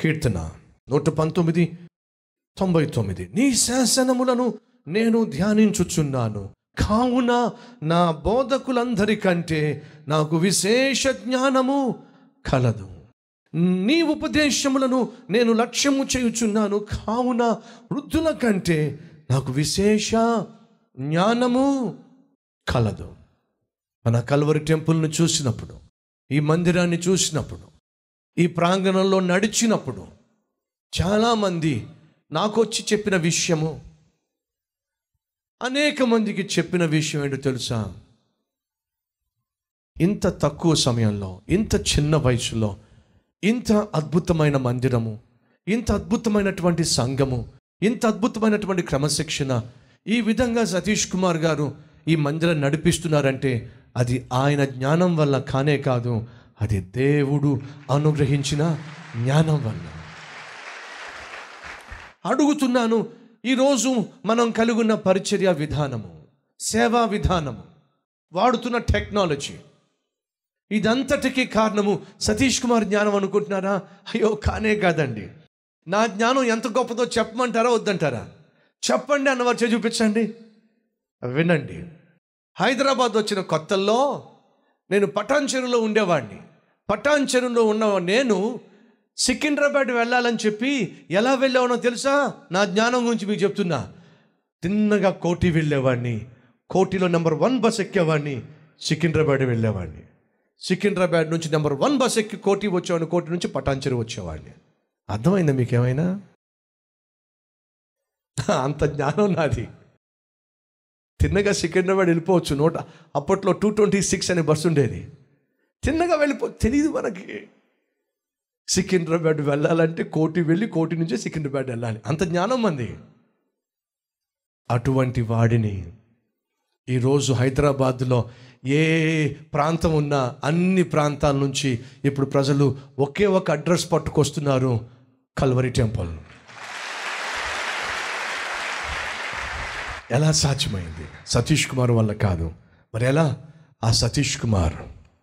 కీర్తన 119:99. నీ శాసనములను నేను ధ్యానించుచున్నాను, కావున నా బోధకులందరికంటే నాకు విశేష జ్ఞానము కలదు. నీ ఉపదేశములను నేను లక్ష్యము చేయుచున్నాను, కావున వృద్ధుల కంటే నాకు విశేష జ్ఞానము కలదు. మన కల్వరి టెంపుల్ని చూసినప్పుడు, ఈ మందిరాన్ని చూసినప్పుడు, ఈ ప్రాంగణంలో నడిచినప్పుడు చాలామంది నాకు వచ్చి చెప్పిన విషయము, అనేక మందికి చెప్పిన విషయం ఏంటో తెలుసా? ఇంత తక్కువ సమయంలో, ఇంత చిన్న వయసులో, ఇంత అద్భుతమైన మందిరము, ఇంత అద్భుతమైనటువంటి సంఘము, ఇంత అద్భుతమైనటువంటి క్రమశిక్షణ, ఈ విధంగా సతీష్ కుమార్ గారు ఈ మందిరం నడిపిస్తున్నారంటే అది ఆయన జ్ఞానం వల్ల కానే కాదు, అది దేవుడు అనుగ్రహించిన జ్ఞానం వల్ల. అడుగుతున్నాను, ఈరోజు మనం కలిగిన పరిచర్య విధానము, సేవా విధానము, వాడుతున్న టెక్నాలజీ, ఇదంతటికీ కారణము సతీష్ కుమార్ జ్ఞానం అనుకుంటున్నారా? అయ్యో, కానే కాదండి. నా జ్ఞానం ఎంత గొప్పదో చెప్పమంటారా వద్దంటారా? చెప్పండి అన్నవారు చేసి చూపించండి. వినండి. హైదరాబాద్ వచ్చిన కొత్తల్లో నేను పటాన్ చెరువులో ఉండేవాడిని. పటాన్ చెరువులో ఉన్న నేను సికింద్రాబాద్ వెళ్ళాలని చెప్పి ఎలా వెళ్ళావనో తెలుసా? నా జ్ఞానం గురించి మీకు చెప్తున్నా. తిన్నగా కోటి వెళ్ళేవాడిని, కోటిలో నెంబర్ 1 బస్ ఎక్కేవాడిని, సికింద్రాబాద్ వెళ్ళేవాడిని. సికింద్రాబాద్ నుంచి నెంబర్ 1 బస్ ఎక్కి కోటి వచ్చేవాడిని, కోటి నుంచి పటాన్ చెరువు వచ్చేవాడిని. అర్థమైందా మీకేమైనా? అంత జ్ఞానం నాది. తిన్నగా సికింద్రాబాద్ వెళ్ళిపోవచ్చు. అప్పట్లో 226 అనే బస్సు ఉండేది. తిన్నగా తెలియదు మనకి. సికింద్రాబాద్ వెళ్ళాలంటే కోటి వెళ్ళి, కోటి నుంచే సికింద్రాబాద్ వెళ్ళాలి. అంత జ్ఞానం మంది. అటువంటి వాడిని ఈరోజు హైదరాబాద్లో ఏ ప్రాంతం ఉన్నా అన్ని ప్రాంతాల నుంచి ఇప్పుడు ప్రజలు ఒకే ఒక అడ్రస్ పట్టుకొస్తున్నారు, కల్వరి టెంపుల్. ఎలా సాధ్యమైంది? సతీష్ కుమార్ వల్ల కాదు. మరి ఎలా? ఆ సతీష్ కుమార్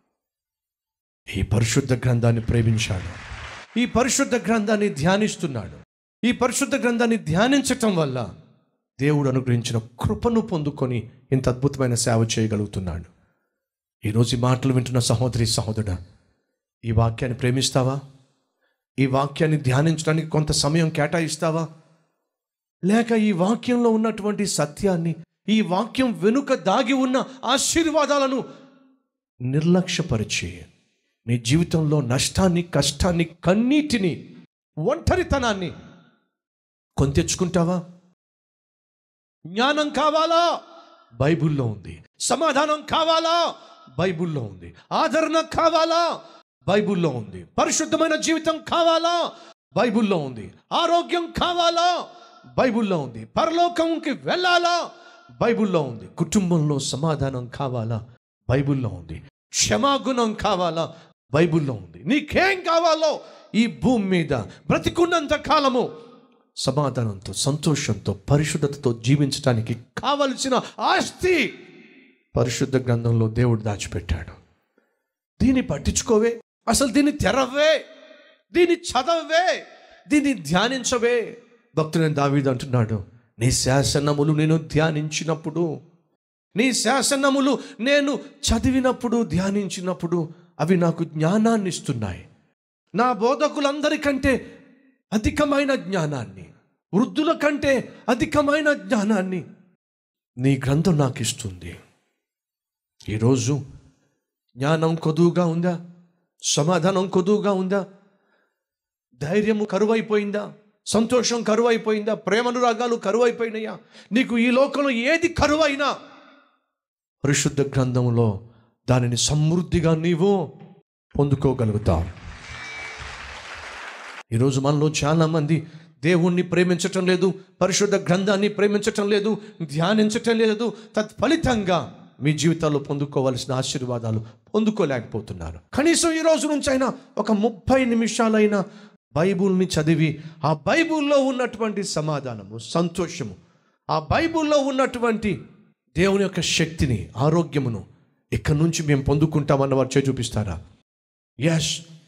ఈ పరిశుద్ధ గ్రంథాన్ని ప్రేమించాడు, ఈ పరిశుద్ధ గ్రంథాన్ని ధ్యానిస్తున్నాడు. ఈ పరిశుద్ధ గ్రంథాన్ని ధ్యానించటం వల్ల దేవుడు అనుగ్రహించిన కృపను పొందుకొని ఇంత అద్భుతమైన సేవ చేయగలుగుతున్నాడు. ఈరోజు ఈ మాటలు వింటున్న సహోదరి సహోదరుడా, ఈ వాక్యాన్ని ప్రేమిస్తావా? ఈ వాక్యాన్ని ధ్యానించడానికి కొంత సమయం కేటాయిస్తావా? లేక ఈ వాక్యంలో ఉన్నటువంటి సత్యాన్ని, ఈ వాక్యం వెనుక దాగి ఉన్న ఆశీర్వాదాలను నిర్లక్ష్యపరిచి నీ జీవితంలో నష్టాన్ని, కష్టాన్ని, కన్నీటిని, ఒంటరితనాన్ని కొని తెచ్చుకుంటావా? జ్ఞానం కావాలా? బైబిల్లో ఉంది. సమాధానం కావాలా? బైబిల్లో ఉంది. ఆదరణ కావాలా? బైబిల్లో ఉంది. పరిశుద్ధమైన జీవితం కావాలా? బైబిల్లో ఉంది. ఆరోగ్యం కావాలా? బైబిల్లో ఉంది. పరలోకంకి వెళ్ళాలా? బైబిల్లో ఉంది. కుటుంబంలో సమాధానం కావాలా? బైబిల్లో ఉంది. క్షమాగుణం కావాలా? బైబిల్లో ఉంది. నీకేం కావాలో ఈ భూమి మీద బ్రతికున్నంత కాలము సమాధానంతో, సంతోషంతో, పరిశుద్ధతతో జీవించడానికి కావలసిన ఆస్తి పరిశుద్ధ గ్రంథంలో దేవుడు దాచిపెట్టాడు. దీన్ని పట్టించుకోవే, అసలు దీన్ని తెరవే, దీన్ని చదవే, దీన్ని ధ్యానించవే. భక్తుడైన దావీదు అంటున్నాడు, నీ శాసనములు నేను ధ్యానించినప్పుడు, నీ శాసనములు నేను చదివినప్పుడు, ధ్యానించినప్పుడు అవి నాకు జ్ఞానాన్ని ఇస్తున్నాయి. నా బోధకులందరికంటే అధికమైన జ్ఞానాన్ని, వృద్ధుల కంటే అధికమైన జ్ఞానాన్ని నీ గ్రంథం నాకు ఇస్తుంది. ఈరోజు జ్ఞానం కొదువుగా ఉందా? సమాధానం కొదువుగా ఉందా? ధైర్యము కరువైపోయిందా? సంతోషం కరువైపోయిందా? ప్రేమనురాగాలు కరువైపోయినాయా? నీకు ఈ లోకంలో ఏది కరువైనా పరిశుద్ధ గ్రంథంలో దానిని సమృద్ధిగా నీవు పొందుకోగలుగుతావు. ఈరోజు మనలో చాలామంది దేవుణ్ణి ప్రేమించటం లేదు, పరిశుద్ధ గ్రంథాన్ని ప్రేమించటం లేదు, ధ్యానించటం లేదు. తత్ఫలితంగా మీ జీవితాల్లో పొందుకోవాల్సిన ఆశీర్వాదాలు పొందుకోలేకపోతున్నారు. కనీసం ఈ రోజు నుంచి అయినా ఒక 30 నిమిషాలైనా బైబిల్ని చదివి ఆ బైబిల్లో ఉన్నటువంటి సమాధానము, సంతోషము, ఆ బైబిల్లో ఉన్నటువంటి దేవుని యొక్క శక్తిని, ఆరోగ్యమును ఇక్కడి నుంచి మేము పొందుకుంటామన్న వారు చేయి చూపిస్తారా? ఎస్,